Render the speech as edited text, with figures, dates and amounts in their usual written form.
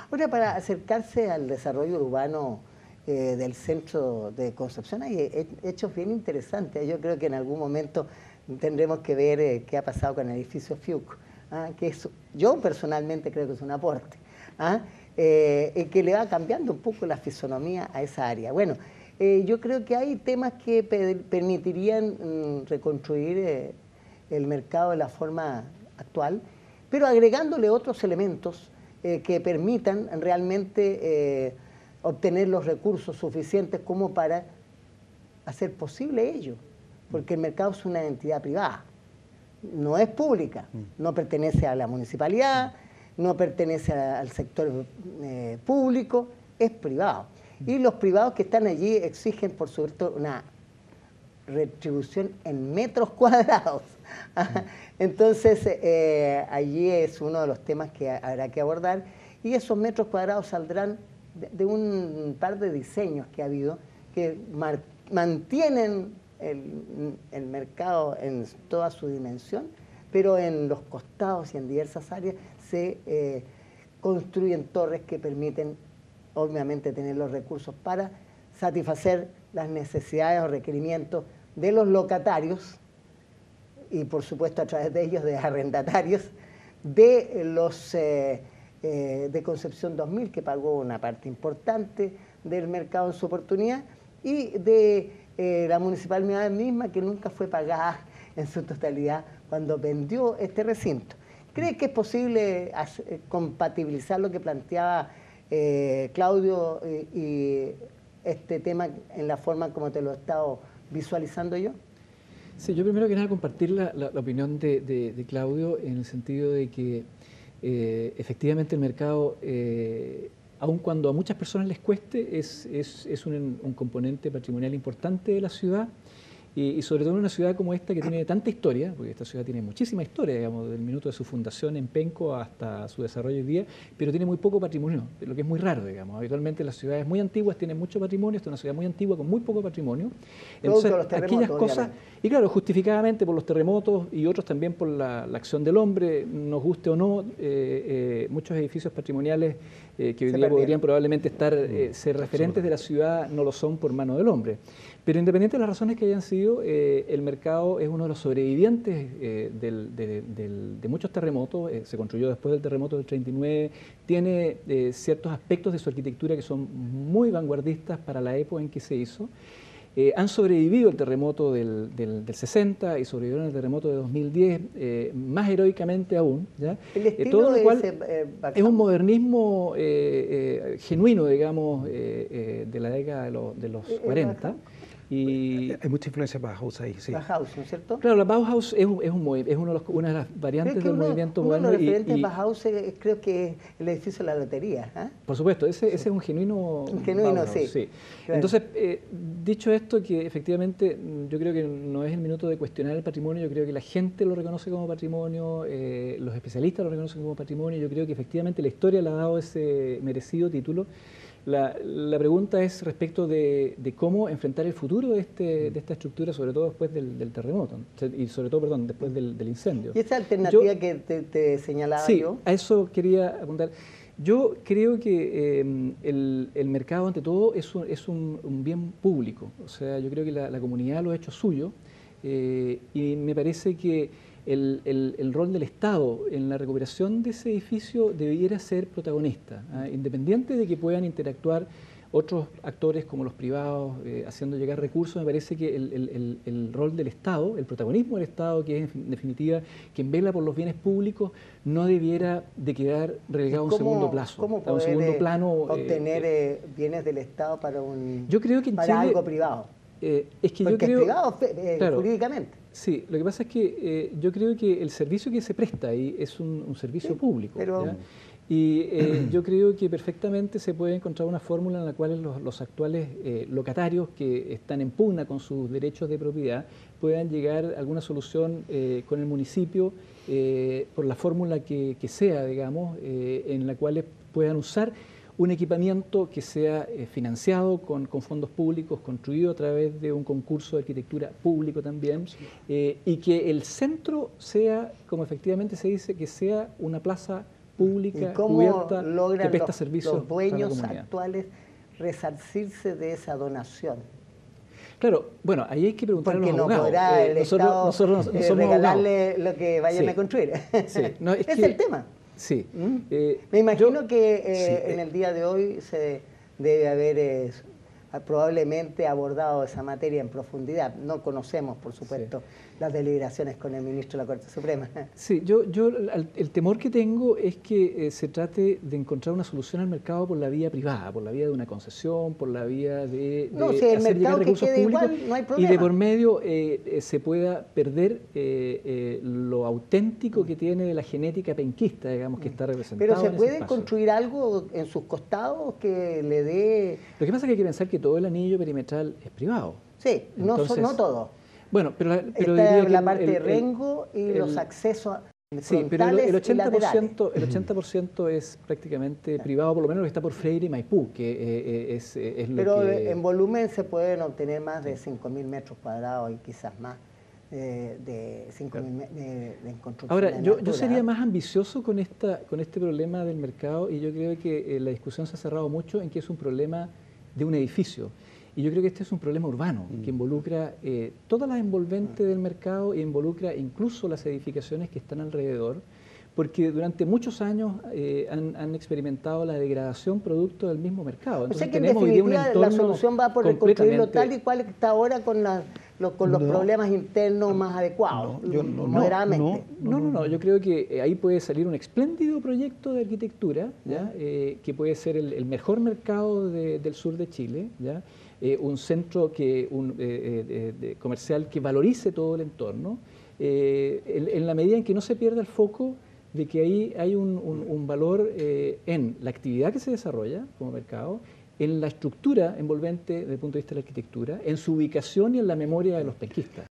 Ahora, para acercarse al desarrollo urbano del centro de Concepción hay hechos bien interesantes. Yo creo que en algún momento tendremos que ver qué ha pasado con el edificio Fiuc, que yo personalmente creo que es un aporte, que le va cambiando un poco la fisonomía a esa área. Bueno, yo creo que hay temas que permitirían reconstruir el mercado de la forma actual, pero agregándole otros elementos que permitan realmente obtener los recursos suficientes como para hacer posible ello, porque el mercado es una entidad privada, no es pública, no pertenece a la municipalidad, no pertenece al sector público, es privado. Y los privados que están allí exigen, por supuesto, una retribución en metros cuadrados. Entonces, allí es uno de los temas que habrá que abordar, y esos metros cuadrados saldrán de un par de diseños que ha habido que mantienen el mercado en toda su dimensión, pero en los costados y en diversas áreas se construyen torres que permiten, obviamente, tener los recursos para satisfacer las necesidades o requerimientos de los locatarios y, por supuesto, a través de ellos, de arrendatarios, de los de Concepción 2000, que pagó una parte importante del mercado en su oportunidad, y de la municipalidad misma, que nunca fue pagada en su totalidad cuando vendió este recinto. ¿Cree que es posible compatibilizar lo que planteaba Claudio y este tema en la forma como te lo he estado visualizando yo? Sí, yo primero que nada compartir la opinión de Claudio, en el sentido de que efectivamente el mercado, aun cuando a muchas personas les cueste, es un componente patrimonial importante de la ciudad, y sobre todo en una ciudad como esta, que tiene tanta historia, porque esta ciudad tiene muchísima historia, digamos, del minuto de su fundación en Penco hasta su desarrollo hoy día, pero tiene muy poco patrimonio, lo que es muy raro, digamos. Habitualmente las ciudades muy antiguas tienen mucho patrimonio, esta es una ciudad muy antigua con muy poco patrimonio. Entonces, aquellas cosas, y claro, justificadamente por los terremotos y otros también por la acción del hombre, nos guste o no, muchos edificios patrimoniales que hoy día podrían probablemente ser referentes de la ciudad, no lo son por mano del hombre. Pero independiente de las razones que hayan sido, el mercado es uno de los sobrevivientes de muchos terremotos. Se construyó después del terremoto del 39, tiene ciertos aspectos de su arquitectura que son muy vanguardistas para la época en que se hizo. Han sobrevivido el terremoto del 60 y sobrevivieron el terremoto de 2010 más heroicamente aún, ¿ya? El estilo todo lo cual es un modernismo genuino, digamos, de la década de los 40. Y hay mucha influencia Bauhaus ahí, sí. Bauhaus, ¿no es cierto? Claro, la Bauhaus es una de las variantes del movimiento moderno. Uno de los referentes de Bauhaus creo que es el edificio de la lotería. Por supuesto, ese es un genuino Bauhaus, sí. Claro. Entonces, dicho esto, que efectivamente yo creo que no es el minuto de cuestionar el patrimonio, yo creo que la gente lo reconoce como patrimonio, los especialistas lo reconocen como patrimonio, yo creo que efectivamente la historia le ha dado ese merecido título. La pregunta es respecto de cómo enfrentar el futuro de esta estructura, sobre todo después del terremoto, y sobre todo, perdón, después del incendio. ¿Y esa alternativa que te señalaba yo? Sí, a eso quería apuntar. Yo creo que el mercado, ante todo, es un bien público. O sea, yo creo que la comunidad lo ha hecho suyo, y me parece que el rol del Estado en la recuperación de ese edificio debiera ser protagonista, independiente de que puedan interactuar otros actores como los privados, haciendo llegar recursos. Me parece que el rol del Estado, el protagonismo del Estado, que es en definitiva quien vela por los bienes públicos, no debiera de quedar relegado a un segundo plazo. ¿Cómo poder un segundo plano, obtener bienes del Estado para yo creo que en Chile, algo privado? Es que porque yo creo, es privado claro, jurídicamente. Sí, lo que pasa es que yo creo que el servicio que se presta ahí es un servicio público. Pero... Y yo creo que perfectamente se puede encontrar una fórmula en la cual los actuales locatarios que están en pugna con sus derechos de propiedad puedan llegar a alguna solución con el municipio por la fórmula que sea, digamos, en la cual puedan usar un equipamiento que sea financiado con fondos públicos, construido a través de un concurso de arquitectura público también, y que el centro sea, como efectivamente se dice, que sea una plaza pública, ¿Y cómo cubierta, que logran presta servicios los dueños a la comunidad. actuales resarcirse de esa donación? Claro, bueno, ahí hay que preguntar Porque a los no abogados. podrá el Estado nosotros no somos regalarle lo que vayan Sí. a construir. Sí, no, es que- el tema. Sí. Me imagino yo- que sí, en el día de hoy se debe haber probablemente abordado esa materia en profundidad. No conocemos, por supuesto, las deliberaciones con el ministro de la Corte Suprema. Sí, el temor que tengo es que se trate de encontrar una solución al mercado por la vía privada, por la vía de una concesión, por la vía de No, si el hacer llegar mercado que recursos quede públicos igual, no hay y problema. de por medio se pueda perder lo auténtico que tiene la genética penquista, digamos, que está representada. Pero ¿se en ese puede espacio. construir algo en sus costados que le dé... Lo que pasa es que hay que pensar que todo el anillo perimetral es privado. Sí, Entonces, no todo. Bueno, pero Está diría que la parte de Rengo y los accesos sí, pero frontales el y laterales. 80% es prácticamente privado, por lo menos lo que está por Freire y Maipú, que es lo Pero que... en volumen se pueden obtener más de 5.000 metros cuadrados y quizás más de 5.000 de construcción. Ahora, en yo altura. sería más ambicioso con este problema del mercado y yo creo que la discusión se ha cerrado mucho en que es un problema de un edificio. Y yo creo que este es un problema urbano que involucra todas las envolventes del mercado e involucra incluso las edificaciones que están alrededor, porque durante muchos años han experimentado la degradación producto del mismo mercado. O sea Entonces que en tenemos hoy día un definitiva la entorno solución va por construirlo completamente- tal y cual está ahora con los problemas internos más adecuados, moderadamente. No, yo creo que ahí puede salir un espléndido proyecto de arquitectura, ¿ya? Que puede ser el mejor mercado del sur de Chile, ¿ya? Un centro comercial que valorice todo el entorno, en la medida en que no se pierda el foco de que ahí hay un valor en la actividad que se desarrolla como mercado, en la estructura envolvente desde el punto de vista de la arquitectura, en su ubicación y en la memoria de los penquistas.